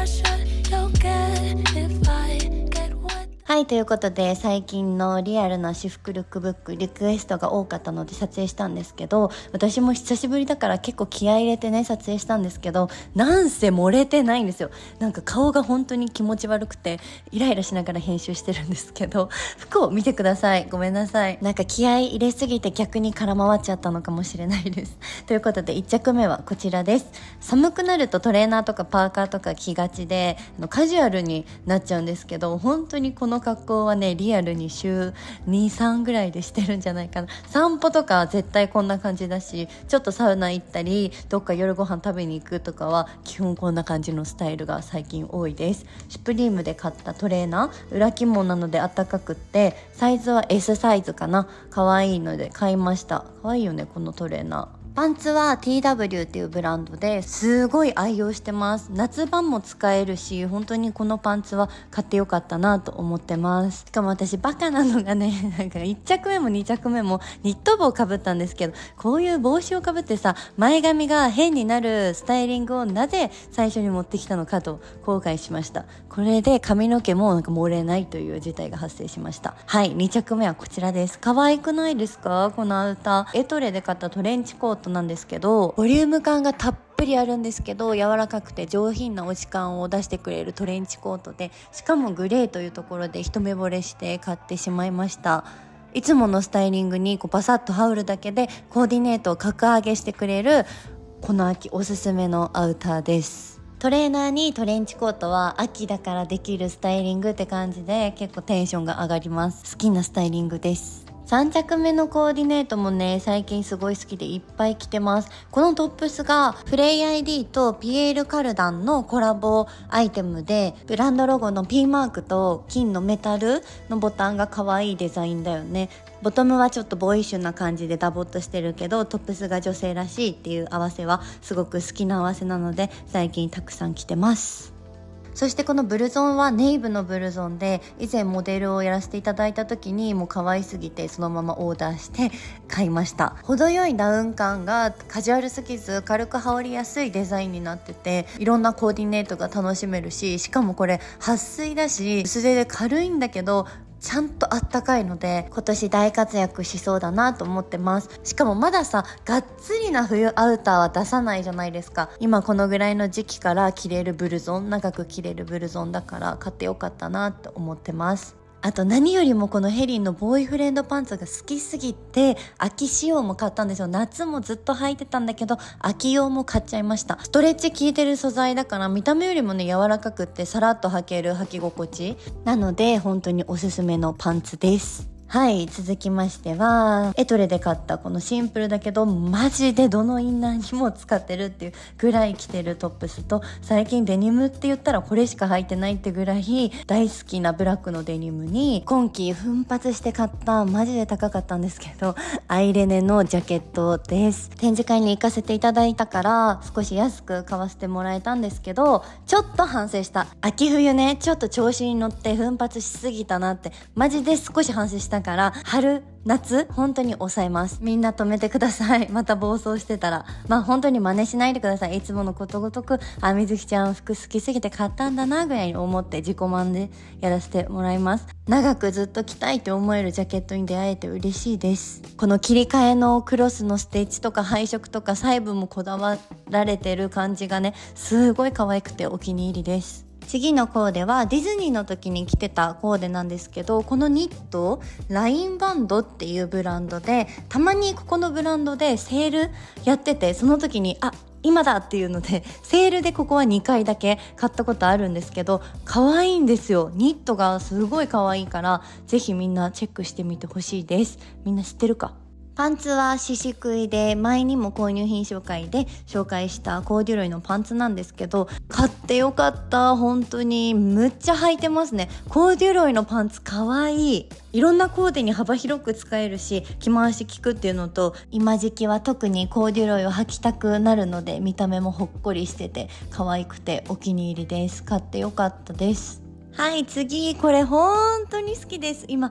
はい、ということで最近のリアルな私服ルックブックリクエストが多かったので撮影したんですけど、私も久しぶりだから結構気合い入れてね撮影したんですけど、なんせ漏れてないんですよ。なんか顔が本当に気持ち悪くてイライラしながら編集してるんですけど、服を見てください。ごめんなさい。なんか気合い入れすぎて逆に空回っちゃったのかもしれないですということで1着目はこちらです。寒くなるとトレーナーとかパーカーとか着がちでカジュアルになっちゃうんですけど、本当にこの格好はねリアルに週 2,3 ぐらいでしてるんじゃないかな。散歩とか絶対こんな感じだし、ちょっとサウナ行ったりどっか夜ご飯食べに行くとかは基本こんな感じのスタイルが最近多いです。シュプリームで買ったトレーナー、裏起毛なのであったかくって、サイズは S サイズかな。可愛いので買いました。可愛いよねこのトレーナー。パンツは TW っていうブランドですごい愛用してます。夏場も使えるし、本当にこのパンツは買ってよかったなと思ってます。しかも私バカなのがね、なんか1着目も2着目もニット帽をかぶったんですけど、こういう帽子をかぶってさ、前髪が変になるスタイリングをなぜ最初に持ってきたのかと後悔しました。これで髪の毛もなんか漏れないという事態が発生しました。はい、2着目はこちらです。可愛くないですか？このアウター。エトレで買ったトレンチコートなんですけど、ボリューム感がたっぷりあるんですけど、柔らかくて上品な落ち感を出してくれるトレンチコートで、しかもグレーというところで一目惚れして買ってしまいました。いつものスタイリングにバサッと羽織るだけでコーディネートを格上げしてくれる、この秋おすすめのアウターです。トレーナーにトレンチコートは秋だからできるスタイリングって感じで結構テンションが上がります。好きなスタイリングです。3着目のコーディネートもね最近すごい好きでいっぱい着てます。このトップスがフレイ ID とピエール・カルダンのコラボアイテムで、ブランドロゴの P マークと金のメタルのボタンが可愛いデザインだよね。ボトムはちょっとボーイッシュな感じでダボっとしてるけど、トップスが女性らしいっていう合わせはすごく好きな合わせなので最近たくさん着てます。そしてこのブルゾンはネイブのブルゾンで、以前モデルをやらせていただいた時にもう可愛すぎてそのままオーダーして買いました。程よいダウン感がカジュアルすぎず軽く羽織りやすいデザインになってて、いろんなコーディネートが楽しめるし、しかもこれ撥水だし薄手で軽いんだけどちゃんとあったかいので今年大活躍しそうだなと思ってます。しかもまださがっつりな冬アウターは出さないじゃないですか。今このぐらいの時期から着れるブルゾン、長く着れるブルゾンだから買ってよかったなと思ってます。あと何よりもこのヘリンのボーイフレンドパンツが好きすぎて秋仕様も買ったんですよ。夏もずっと履いてたんだけど秋用も買っちゃいました。ストレッチ効いてる素材だから見た目よりもね柔らかくってさらっと履ける履き心地なので本当におすすめのパンツです。はい、続きましてはエトレで買ったこのシンプルだけどマジでどのインナーにも使ってるっていうぐらい着てるトップスと、最近デニムって言ったらこれしか履いてないってぐらい大好きなブラックのデニムに、今季奮発して買ったマジで高かったんですけどアイレネのジャケットです。展示会に行かせていただいたから少し安く買わせてもらえたんですけど、ちょっと反省した。秋冬ねちょっと調子に乗って奮発しすぎたなってマジで少し反省したから、春夏本当に抑えます。みんな止めてください。また暴走してたら本当に真似しないでください。いつものことごとく水木ちゃん服好きすぎて買ったんだなぐらいに思って自己満でやらせてもらいます。長くずっと着たいって思えるジャケットに出会えて嬉しいです。この切り替えのクロスのステッチとか配色とか細部もこだわられてる感じがねすごい可愛くてお気に入りです。次のコーデはディズニーの時に着てたコーデなんですけど、このニットラインバンドっていうブランドで、たまにここのブランドでセールやってて、その時に今だっていうのでセールでここは2回だけ買ったことあるんですけど、可愛いんですよ。ニットがすごい可愛いからぜひみんなチェックしてみてほしいです。みんな知ってるか？パンツはシシクイで、前にも購入品紹介で紹介したコーデュロイのパンツなんですけど、買ってよかった。本当にむっちゃ履いてますね。コーデュロイのパンツかわいい。いろんなコーデに幅広く使えるし着回し効くっていうのと、今時期は特にコーデュロイを履きたくなるので見た目もほっこりしてて可愛くてお気に入りです。買ってよかったです。はい、次これ本当に好きです。今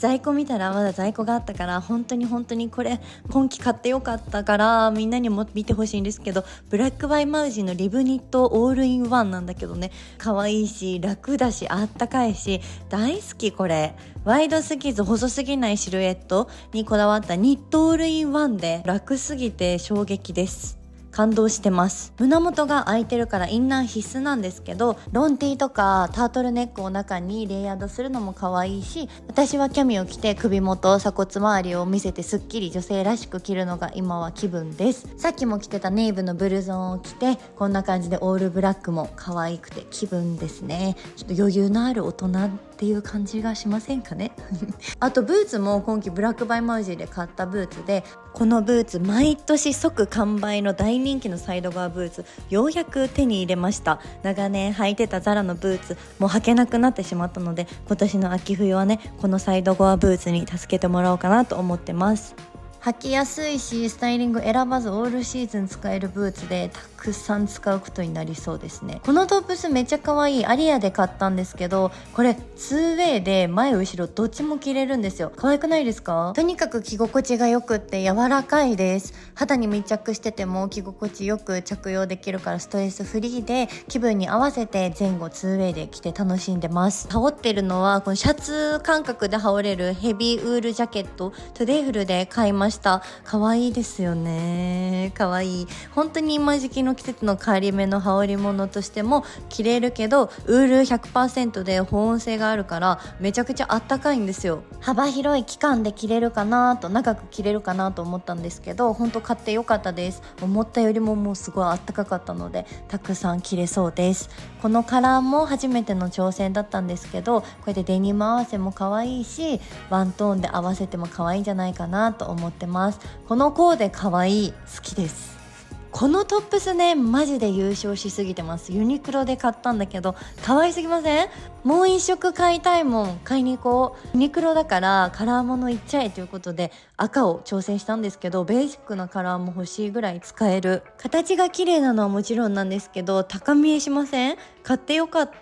在庫見たらまだ在庫があったから、本当にこれ今季買ってよかったからみんなにも見てほしいんですけど、ブラックバイマウジのリブニットオールインワンなんだけどね、可愛いし楽だしあったかいし大好き。これワイドすぎず細すぎないシルエットにこだわったニットオールインワンで楽すぎて衝撃です。感動してます。胸元が開いてるからインナー必須なんですけど、ロンティーとかタートルネックを中にレイヤードするのも可愛いし、私はキャミを着て首元鎖骨周りを見せてすっきり女性らしく着るのが今は気分です。さっきも着てたネイブのブルゾンを着てこんな感じでオールブラックも可愛くて気分ですね。ちょっと余裕のある大人っていう感じがしませんかねあとブーツも今季ブラックバイマウジで買ったブーツで、このブーツ毎年即完売の大人気のサイド側ブーツ、ようやく手に入れました。長年履いてたザラのブーツもう履けなくなってしまったので、今年の秋冬はねこのサイド側ブーツに助けてもらおうかなと思ってます。履きやすいしスタイリング選ばずオールシーズン使えるブーツでたくさん使うことになりそうですね。このトップスめっちゃ可愛い。アリアで買ったんですけど、これ 2way で前後ろどっちも着れるんですよ。可愛くないですか？とにかく着心地がよくって柔らかいです。肌に密着してても着心地よく着用できるからストレスフリーで、気分に合わせて前後 2way で着て楽しんでます。羽織ってるのはこのシャツ感覚で羽織れるヘビーウールジャケット、トゥデイフルで買いました。可愛いですよね。可愛い。本当に今時期の季節の変わり目の羽織物としても着れるけど、ウール 100% で保温性があるからめちゃくちゃあったかいんですよ。幅広い期間で着れるかなと、長く着れるかなと思ったんですけど、本当買ってよかったです。思ったよりももうすごいあったかかったのでたくさん着れそうです。このカラーも初めての挑戦だったんですけど、こうやってデニム合わせも可愛いしワントーンで合わせても可愛いんじゃないかなと思ってます。このコーデ可愛い、好きです。このトップスねマジで優勝しすぎてます。ユニクロで買ったんだけど可愛すぎません？もう一色買いたいもん。買いに行こう。ユニクロだからカラーものいっちゃえということで赤を挑戦したんですけど、ベーシックなカラーも欲しいぐらい使える。形が綺麗なのはもちろんなんですけど高見えしません？買ってよかった。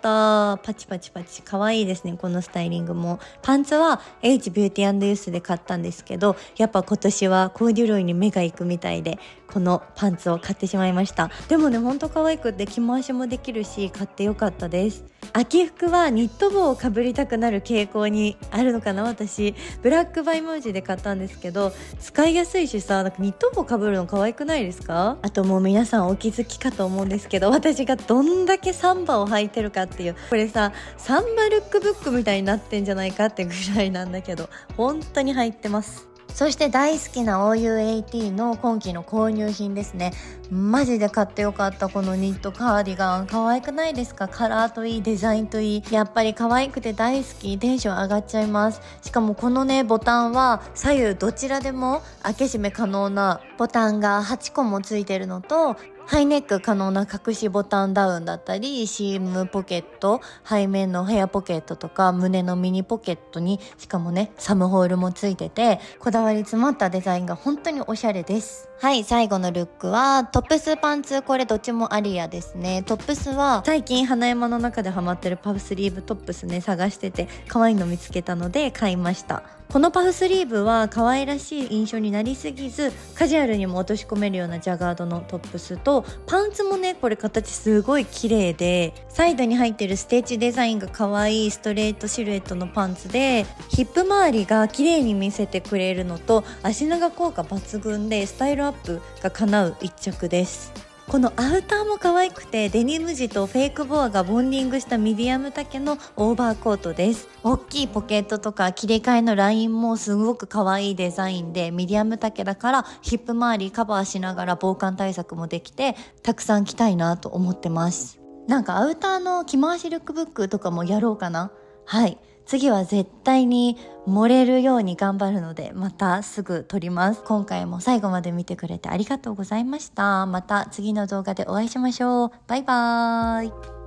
パチパチパチ可愛いですね。このスタイリングも。パンツは H ビューティー&ユースで買ったんですけど、やっぱ今年はコーデュロイに目が行くみたいでこのパンツを買ってしまいました。でもねほんと可愛くって着回しもできるし買ってよかったです。秋服はニット帽をかぶりたくなる傾向にあるのかな。私ブラックバイマウジで買ったんですけど使いやすいしさ、なんかニット帽かぶるの可愛くないですか？あともう皆さんお気づきかと思うんですけど、私がどんだけサンバを履いてるかっていう、これさサンバルックブックみたいになってんじゃないかってぐらいなんだけど本当に履いてます。そして大好きな OU18 の今季の購入品ですね。マジで買ってよかった。このニットカーディガン可愛くないですか？カラーといいデザインといい、やっぱり可愛くて大好き。テンション上がっちゃいます。しかもこのねボタンは左右どちらでも開け閉め可能なボタンが8個もついてるのと、ハイネック可能な隠しボタンダウンだったり、シームポケット、背面のヘアポケットとか胸のミニポケットにしかもねサムホールもついてて、こだわり詰まったデザインが本当におしゃれです。はい、最後のルックはトップスパンツ。これどっちもアリアですね。トップスは最近花山の中でハマってるパフスリーブトップスね探してて可愛いの見つけたので買いました。このパフスリーブは可愛らしい印象になりすぎずカジュアルにも落とし込めるようなジャガードのトップスと、パンツもねこれ形すごい綺麗で、サイドに入ってるステッチデザインが可愛いストレートシルエットのパンツで、ヒップ周りが綺麗に見せてくれるのと足長効果抜群でスタイルアップが叶う一着です。このアウターも可愛くて、デニム地とフェイクボアがボンディングしたミディアム丈のオーバーコートです。大きいポケットとか切り替えのラインもすごく可愛いデザインで、ミディアム丈だからヒップ周りカバーしながら防寒対策もできてたくさん着たいなと思ってます。なんかアウターの着回しルックブックとかもやろうかな。はい、次は絶対に盛れるように頑張るのでまたすぐ撮ります。今回も最後まで見てくれてありがとうございました。また次の動画でお会いしましょう。バイバーイ。